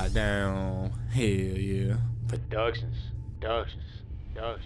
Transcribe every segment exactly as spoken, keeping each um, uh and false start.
down. Hell yeah. Productions. Productions. Productions.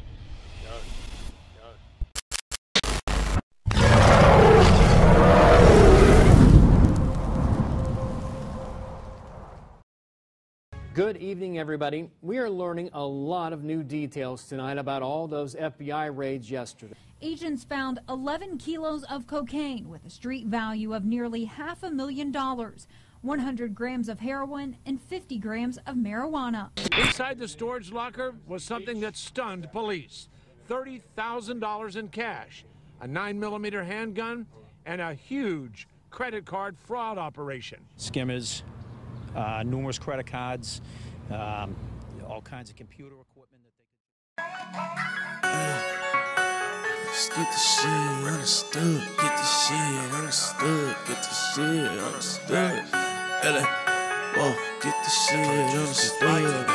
Good evening, everybody. We are learning a lot of new details tonight about all those F B I raids yesterday. Agents found eleven kilos of cocaine with a street value of nearly half a million dollars, one hundred grams of heroin, and fifty grams of marijuana. Inside the storage locker was something that stunned police. thirty thousand dollars in cash, a nine millimeter handgun, and a huge credit card fraud operation. Skimmers, uh, numerous credit cards, um, all kinds of computer equipment that they could... Just get the shit understood. Get the shit understood. Get the shit understood. L A, whoa, get the shit understood.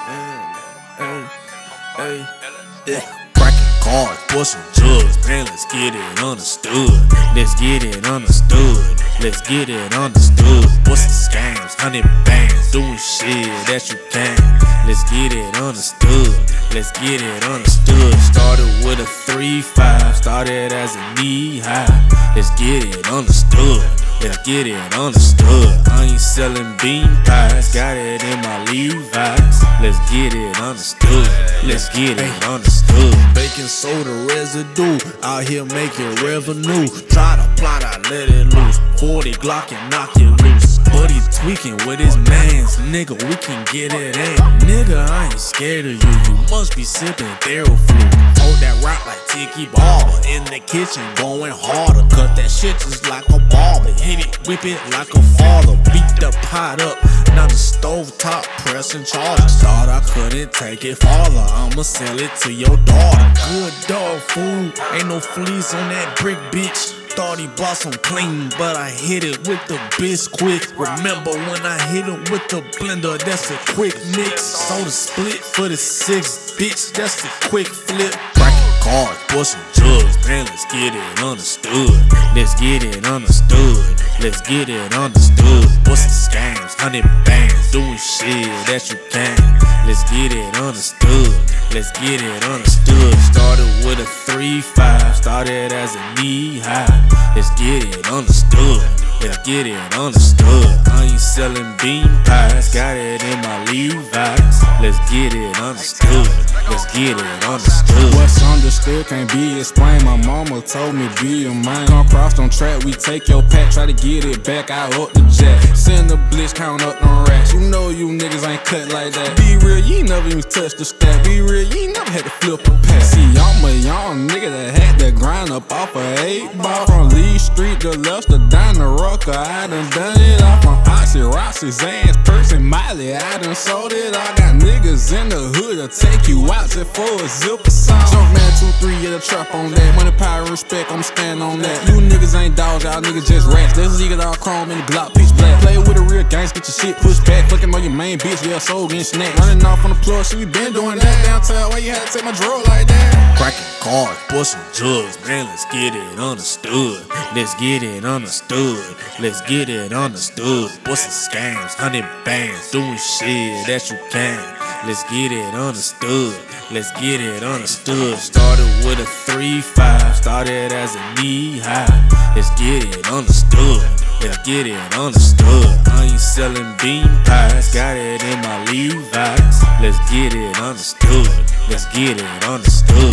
Hey, hey, hey. Cracking cards, busting jugs. Man, let's get it understood. Let's get it understood. Let's get it understood. Busting scams, hundred bands, doing shit that you can. Let's get it understood. Let's get it understood. Started with a three five, started as a knee high. Let's get it understood. Let's get it understood. I ain't selling bean pies, got it in my Levi's. Let's get it understood. Let's get it understood. Baking soda residue, out here making revenue. Try to plot, I let it loose. forty Glock and knock it loose. But he tweaking with his mans, nigga, we can get it in. Nigga, I ain't scared of you, you must be sipping Theraflu. Hold that rock like Tiki Barber, in the kitchen going harder. Cut that shit just like a barber, hit it, whip it like a father. Beat the pot up, now the stove top pressing charges. Thought I couldn't take it farther, I'ma sell it to your daughter. Good dog food, ain't no fleas on that brick, bitch. Thought he bought some clean, but I hit it with the biscuit. Remember when I hit it with the blender, that's a quick mix. Soda split for the six, bitch, that's a quick flip. Cracking cards, busting jugs, man, let's get it understood. Let's get it understood. Let's get it understood. Busting scams, hundred bands, doing shit that you can. Let's get it understood. Let's get it understood. Started with a three five, started as a knee high. Let's get it understood. Let's get it understood. I ain't selling bean pies, got it in my Levi's. Let's get it understood. Let's get it understood. What's understood can't be explained. My mama told me be a man. Come cross on track, we take your pack, try to get it back. I up the jack, send the blitz, count up them racks. You know you niggas ain't cut like that. Be real, you ain't never even touched the stack. Be real, you ain't never had to flip a pack. See, I'm a young nigga that had to grind up off a eight ball. From Lee Street to Lester down the Rucker, I done done it all. From Oxy, Roxy, Zans, Perks, and Miley, I done sold it. I got niggas in the hood to take you out just for a zipper song. Jump man two three, yeah, the trap on that. Money, power, respect, I'm stand on that. You niggas ain't dogs, y'all niggas just rats. Let's leave it all chrome in the Glock, pitch black. Play with a real gangs, get your shit pushed back. Fucking on your main bitch, yeah, soul getting snapped. Running off on the plug, shit, we been doing that. Downtown, why you had to take my drug like that? Cracking cards, busting jugs, man, let's get it understood. Let's get it understood. Let's get it understood. Busting scams, hundred bands, doing shit that you can. Let's get it understood. Let's get it understood. Started with a three five, started as a knee high. Let's get it understood. Let's get it understood. I ain't selling bean pies, got it in my Levi's. Let's get it understood. Let's get it understood.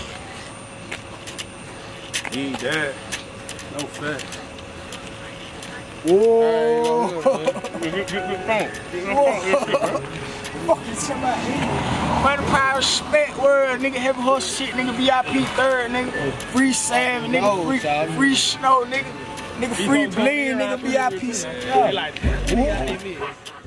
Need that. No fat. Whoa! Fucking somebody. Money, power, respect, word, nigga, heavy horse shit, nigga, V I P third, nigga, free Sam, nigga, free, free snow, nigga, nigga, free bling, nigga, V I P.